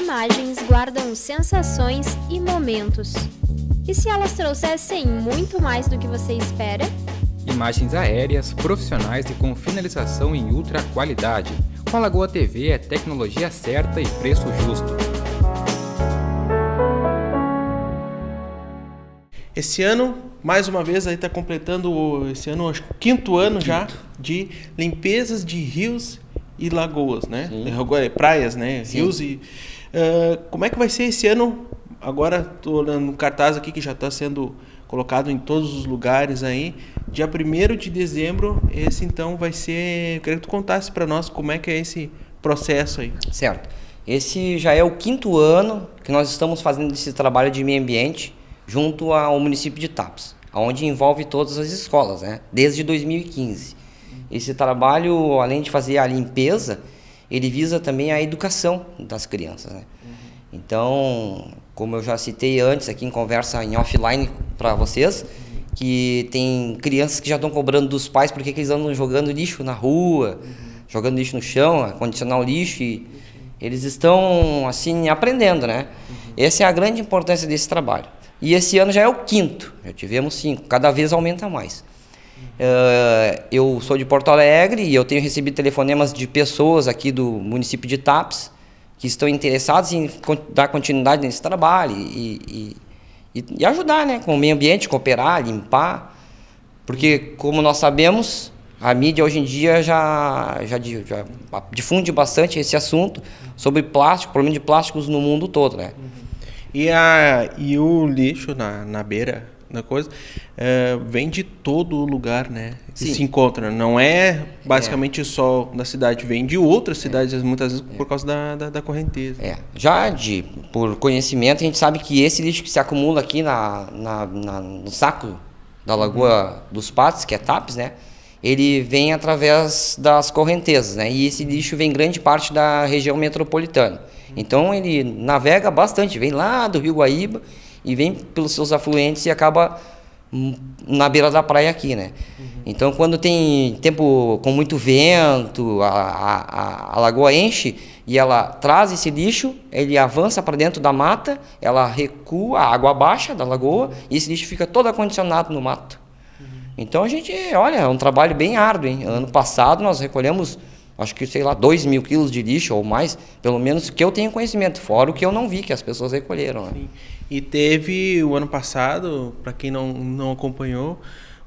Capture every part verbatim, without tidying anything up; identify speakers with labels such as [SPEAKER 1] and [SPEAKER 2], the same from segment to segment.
[SPEAKER 1] imagens guardam sensações e momentos. E se elas trouxessem muito mais do que você espera?
[SPEAKER 2] Imagens aéreas, profissionais e com finalização em ultra qualidade. Com a Lagoa T V é tecnologia certa e preço justo.
[SPEAKER 3] Esse ano, mais uma vez, aí está completando esse ano, acho que o quinto ano quinto. já de limpezas de rios e lagoas, né? Agora, praias, né? Sim. Rios e... Uh, como é que vai ser esse ano? Agora estou olhando no cartaz aqui que já está sendo colocado em todos os lugares aí. Dia primeiro de dezembro, esse então vai ser... Eu queria que tu contasse para nós como é que é esse processo aí.
[SPEAKER 4] Certo. Esse já é o quinto ano que nós estamos fazendo esse trabalho de meio ambiente junto ao município de Tapes, onde envolve todas as escolas, né? Desde dois mil e quinze. Esse trabalho, além de fazer a limpeza, ele visa também a educação das crianças, né? Uhum. Então, como eu já citei antes aqui em conversa em offline para vocês, uhum. que tem crianças que já estão cobrando dos pais porque que eles andam jogando lixo na rua, uhum. jogando lixo no chão, acondicionar o lixo, e uhum. eles estão assim aprendendo, né? Uhum. Essa é a grande importância desse trabalho. E esse ano já é o quinto, já tivemos cinco, cada vez aumenta mais. Uh, eu sou de Porto Alegre e eu tenho recebido telefonemas de pessoas aqui do município de Tapes que estão interessados em dar continuidade nesse trabalho e, e, e ajudar, né, com o meio ambiente, cooperar, limpar, porque como nós sabemos, a mídia hoje em dia já, já, já difunde bastante esse assunto sobre plástico, problema de plásticos no mundo todo, né?
[SPEAKER 3] E, a, e o lixo na, na beira da coisa é, vem de todo lugar, né? Que se encontra. Não é basicamente é. só da cidade, vem de outras cidades, é. muitas vezes é. por causa da, da, da correnteza.
[SPEAKER 4] É. Já de, por conhecimento, a gente sabe que esse lixo que se acumula aqui na, na, na, no saco da Lagoa uhum. dos Patos, que é Tapes, né? Ele vem através das correntezas, né? E esse lixo vem grande parte da região metropolitana. Então ele navega bastante, vem lá do Rio Guaíba e vem pelos seus afluentes e acaba na beira da praia aqui, né? Uhum. Então quando tem tempo com muito vento, a, a, a lagoa enche e ela traz esse lixo, ele avança para dentro da mata, ela recua, a água baixa da lagoa e esse lixo fica todo acondicionado no mato. Uhum. Então a gente, olha, é um trabalho bem árduo, hein? Ano passado nós recolhemos, acho que, sei lá, dois mil quilos de lixo ou mais, pelo menos que eu tenho conhecimento, fora o que eu não vi, que as pessoas recolheram. Né?
[SPEAKER 3] Sim. E teve, o ano passado, para quem não, não acompanhou,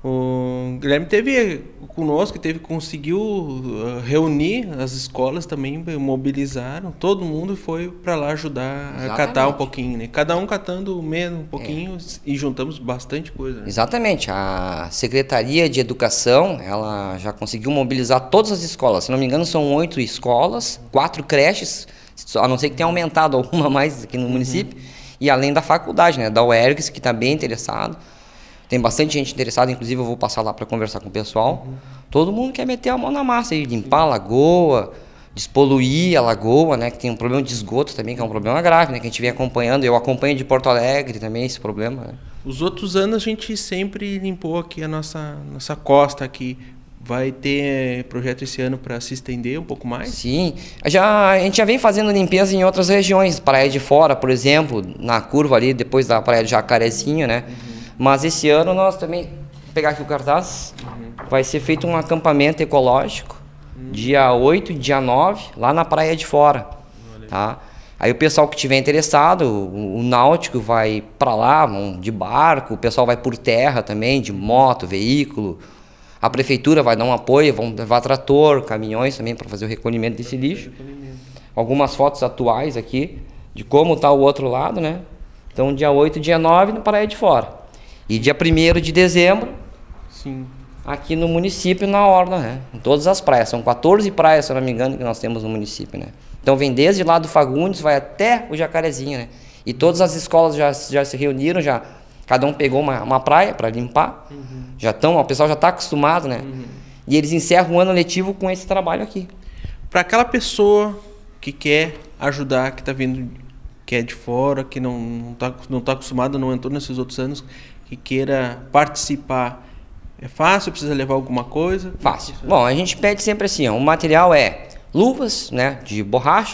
[SPEAKER 3] o Guilherme teve conosco, teve, conseguiu reunir as escolas também, mobilizaram, todo mundo foi para lá ajudar Exatamente. a catar um pouquinho, né? Cada um catando menos um pouquinho é. e juntamos bastante coisa. Né?
[SPEAKER 4] Exatamente, a Secretaria de Educação, ela já conseguiu mobilizar todas as escolas, se não me engano são oito escolas, quatro creches, a não ser que tenha aumentado alguma mais aqui no município, uhum. e além da faculdade, né, da U E R G S, que está bem interessado. Tem bastante gente interessada, inclusive eu vou passar lá para conversar com o pessoal. Uhum. Todo mundo quer meter a mão na massa e limpar a lagoa, despoluir a lagoa, né? Que tem um problema de esgoto também, que é um problema grave, né? Que a gente vem acompanhando. Eu acompanho de Porto Alegre também esse problema. Né?
[SPEAKER 3] Os outros anos a gente sempre limpou aqui a nossa, nossa costa aqui. Vai ter projeto esse ano para se estender um pouco mais?
[SPEAKER 4] Sim, já, a gente já vem fazendo limpeza em outras regiões. Praia de Fora, por exemplo, na curva ali, depois da Praia de Jacarezinho, né? Uhum. Mas esse ano nós também, vou pegar aqui o cartaz, uhum. vai ser feito um acampamento ecológico, uhum. dia oito e dia nove, lá na Praia de Fora. Tá? Aí o pessoal que estiver interessado, o, o náutico vai para lá, vão de barco, o pessoal vai por terra também, de moto, veículo. A prefeitura vai dar um apoio, vão levar trator, caminhões também para fazer o recolhimento desse lixo. Algumas fotos atuais aqui de como está o outro lado, né? Então dia oito e dia nove na Praia de Fora. E dia primeiro de dezembro, Sim. aqui no município, na Orla, né? Em todas as praias. São quatorze praias, se eu não me engano, que nós temos no município, né? Então vem desde lá do Fagundes, vai até o Jacarezinho, né? E todas as escolas já, já se reuniram, já, cada um pegou uma, uma praia para limpar. Uhum. Já estão, o pessoal já está acostumado, né? Uhum. E eles encerram o ano letivo com esse trabalho aqui.
[SPEAKER 3] Para aquela pessoa que quer ajudar, que está vindo, que é de fora, que não está não tá acostumado, não entrou nesses outros anos, que queira participar, é fácil? Precisa levar alguma coisa?
[SPEAKER 4] Fácil. Bom, a gente pede sempre assim, ó, o material é luvas, né, de borracha,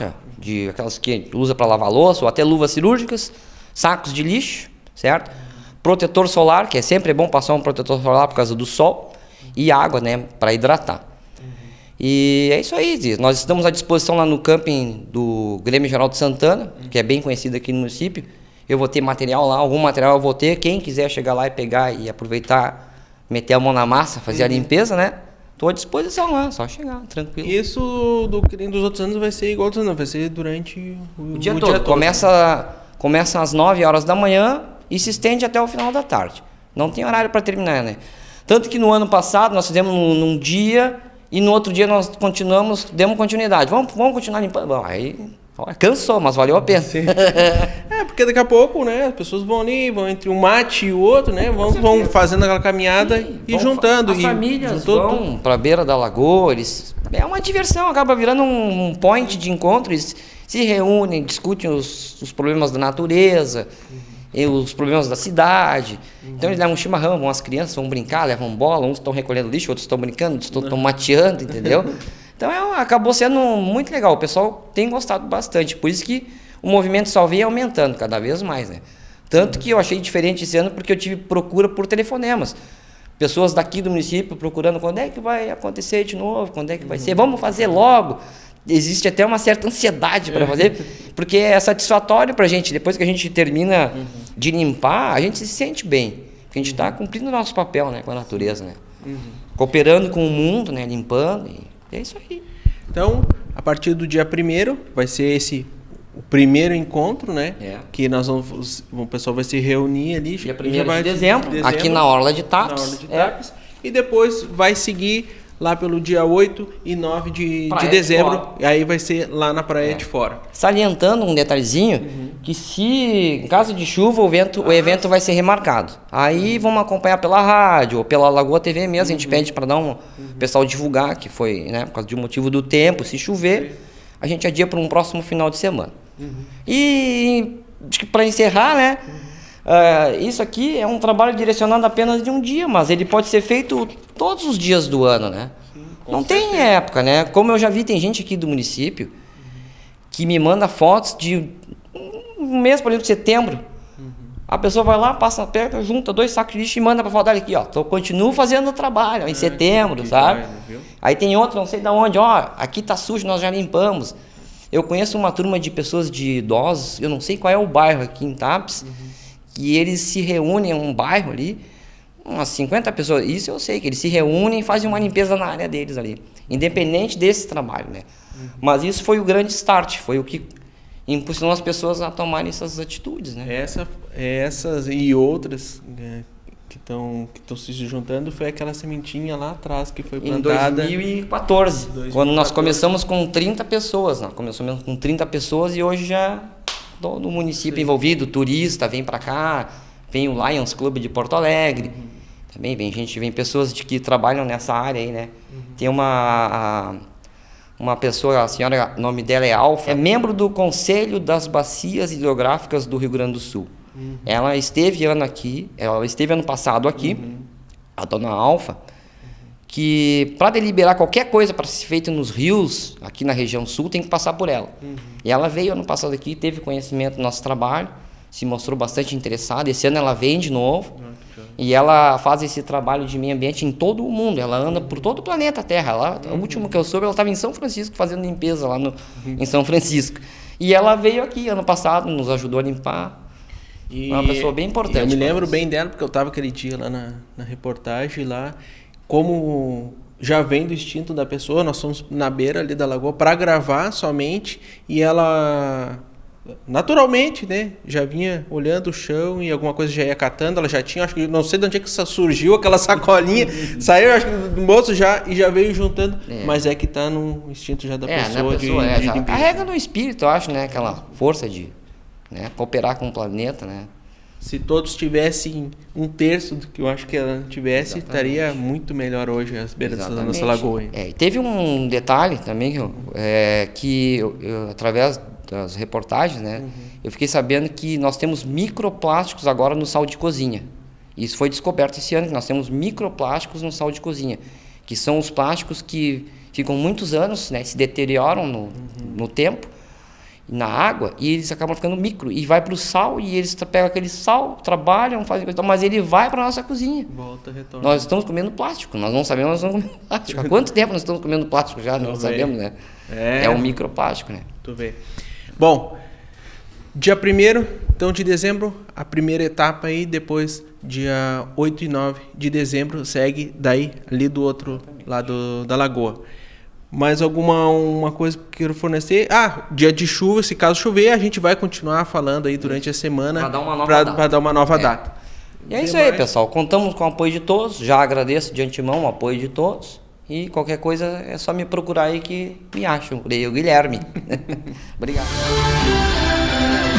[SPEAKER 4] de aquelas que usa para lavar louça, ou até luvas cirúrgicas, sacos de lixo, certo? Protetor solar, que é sempre bom passar um protetor solar por causa do sol, e água, né, para hidratar. Uhum. E é isso aí, nós estamos à disposição lá no camping do Grêmio Geraldo Santana, uhum. que é bem conhecido aqui no município. Eu vou ter material lá, algum material eu vou ter. Quem quiser chegar lá e pegar e aproveitar, meter a mão na massa, fazer uhum. a limpeza, né? Estou à disposição lá, só chegar, tranquilo.
[SPEAKER 3] Isso do que dos outros anos vai ser igual dos anos, vai ser durante o,
[SPEAKER 4] o dia
[SPEAKER 3] o
[SPEAKER 4] todo.
[SPEAKER 3] Dia todo.
[SPEAKER 4] Começa, começa às nove horas da manhã e se estende até o final da tarde. Não tem horário para terminar, né? Tanto que no ano passado nós fizemos num, num dia e no outro dia nós continuamos, demos continuidade. Vamos, vamos continuar limpando. Bom, aí cansou, mas valeu a pena.
[SPEAKER 3] Sim. É, porque daqui a pouco, né, as pessoas vão ali, vão entre um mate e o outro, né, vão, vão fazendo aquela caminhada Sim, e juntando.
[SPEAKER 4] As
[SPEAKER 3] e
[SPEAKER 4] famílias vão para a beira da lagoa, eles, é uma diversão, acaba virando um, um point de encontro, eles se reúnem, discutem os, os problemas da natureza, uhum. os problemas da cidade. Uhum. Então eles levam um chimarrão, vão as crianças, vão brincar, levam bola, uns estão recolhendo lixo, outros estão brincando, outros estão mateando, entendeu? Então é, acabou sendo muito legal, o pessoal tem gostado bastante, por isso que o movimento só vem aumentando cada vez mais, né? Tanto que eu achei diferente esse ano porque eu tive procura por telefonemas. Pessoas daqui do município procurando quando é que vai acontecer de novo, quando é que vai ser, vamos fazer logo. Existe até uma certa ansiedade para fazer, porque é satisfatório para a gente, depois que a gente termina uhum. de limpar, a gente se sente bem, porque a gente está cumprindo o nosso papel, né, com a natureza, né? Uhum. Cooperando com o mundo, né, limpando, e é isso aí.
[SPEAKER 3] Então, a partir do dia primeiro, vai ser esse o primeiro encontro, né? É. Que nós vamos, o pessoal vai se reunir ali.
[SPEAKER 4] Dia primeiro de dezembro, de dezembro, aqui na Orla de Tapes.
[SPEAKER 3] Na Orla de Tapes. É. E depois vai seguir lá pelo dia oito e nove de, de dezembro. E aí vai ser lá na Praia é. de Fora.
[SPEAKER 4] Salientando um detalhezinho, uhum. que se em caso de chuva o evento, ah, o evento vai ser remarcado. Aí uhum. vamos acompanhar pela rádio ou pela Lagoa T V mesmo. Uhum. A gente pede para dar um uhum. pessoal divulgar que foi, né, por causa do motivo do tempo, se chover, Sim. a gente adia para um próximo final de semana. Uhum. E para encerrar, né? Uhum. Uh, isso aqui é um trabalho direcionado apenas de um dia, mas ele pode ser feito todos os dias do ano, né? Sim, não certeza. Tem época, né? Como eu já vi, tem gente aqui do município uhum. que me manda fotos de um mês, por exemplo, de setembro. Uhum. A pessoa vai lá, passa perto, junta dois sacos de lixo e manda para foto aqui, ó. Então, eu continuo fazendo o trabalho ó, em é, setembro, que sabe? Vai, aí tem outro, não sei de onde, ó, aqui tá sujo, nós já limpamos. Eu conheço uma turma de pessoas de idosos, eu não sei qual é o bairro aqui em Tapes, uhum. que eles se reúnem em um bairro ali, umas cinquenta pessoas, isso eu sei, que eles se reúnem e fazem uma limpeza na área deles ali, independente desse trabalho, né? Uhum. Mas isso foi o grande start, foi o que impulsionou as pessoas a tomarem essas atitudes, né?
[SPEAKER 3] Essa, essas e outras né, que estão que estão se juntando foi aquela sementinha lá atrás que foi plantada...
[SPEAKER 4] Em dois mil e quatorze, dois mil e quatorze. Quando nós começamos com trinta pessoas, nós começamos com trinta pessoas e hoje já... todo o município Sim. envolvido, turista, vem para cá, vem o Lions Club de Porto Alegre, uhum. também vem gente, vem pessoas de que trabalham nessa área aí, né? Uhum. Tem uma, uma pessoa, a senhora, o nome dela é Alfa, é membro do Conselho das Bacias Hidrográficas do Rio Grande do Sul. Uhum. Ela esteve ano aqui, ela esteve ano passado aqui, uhum. a dona Alfa, que para deliberar qualquer coisa para ser feita nos rios, aqui na região sul, tem que passar por ela. Uhum. E ela veio ano passado aqui, teve conhecimento do nosso trabalho, se mostrou bastante interessada. Esse ano ela vem de novo uhum. e ela faz esse trabalho de meio ambiente em todo o mundo. Ela anda uhum. por todo o planeta Terra. Ela, uhum. O último que eu soube, ela estava em São Francisco fazendo limpeza lá no, uhum. em São Francisco. E ela veio aqui ano passado, nos ajudou a limpar. E uma pessoa bem importante.
[SPEAKER 3] Eu me lembro bem dela, porque eu estava aquele dia lá na, na reportagem lá. Como já vem do instinto da pessoa, nós fomos na beira ali da lagoa para gravar somente e ela naturalmente, né, já vinha olhando o chão e alguma coisa já ia catando, ela já tinha, acho que não sei de onde é que surgiu aquela sacolinha, saiu acho que do moço já e já veio juntando, é. mas é que tá no instinto já da
[SPEAKER 4] é,
[SPEAKER 3] pessoa,
[SPEAKER 4] pessoa
[SPEAKER 3] de,
[SPEAKER 4] é,
[SPEAKER 3] de
[SPEAKER 4] já carrega no espírito, eu acho, né, aquela força de, né, cooperar com o planeta, né.
[SPEAKER 3] Se todos tivessem um terço do que eu acho que ela tivesse, Exatamente. estaria muito melhor hoje as beiras Exatamente. da nossa lagoa.
[SPEAKER 4] É, teve um detalhe também que, eu, é, que eu, eu, através das reportagens, né, uhum. eu fiquei sabendo que nós temos microplásticos agora no sal de cozinha. Isso foi descoberto esse ano, que nós temos microplásticos no sal de cozinha, que são os plásticos que ficam muitos anos, né, se deterioram no, uhum. no tempo, na água e eles acabam ficando micro e vai para o sal e eles pegam aquele sal, trabalham, fazem coisa, mas ele vai para a nossa cozinha.
[SPEAKER 3] Volta, retorna.
[SPEAKER 4] Nós estamos comendo plástico, nós não sabemos, nós estamos comendo plástico. Há quanto tempo nós estamos comendo plástico já? Não, não sabemos, né? É, é um microplástico, né?
[SPEAKER 3] Tu vê. Bom, dia primeiro então, de dezembro, a primeira etapa aí, depois dia oito e nove de dezembro segue daí ali do outro lado da lagoa. Mais alguma uma coisa que quero fornecer? Ah, dia de chuva, se caso chover, a gente vai continuar falando aí durante a semana
[SPEAKER 4] para dar uma nova
[SPEAKER 3] pra,
[SPEAKER 4] data.
[SPEAKER 3] Pra dar uma nova
[SPEAKER 4] é.
[SPEAKER 3] data.
[SPEAKER 4] E é isso aí, pessoal. Contamos com o apoio de todos. Já agradeço de antemão o apoio de todos. E qualquer coisa é só me procurar aí que me acham. Eu, Guilherme. Obrigado.